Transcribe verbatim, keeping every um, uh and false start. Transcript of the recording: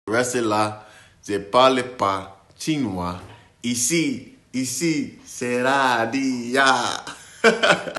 Restez là, je ne parle pas chinois. Ici, ici, c'est Radia.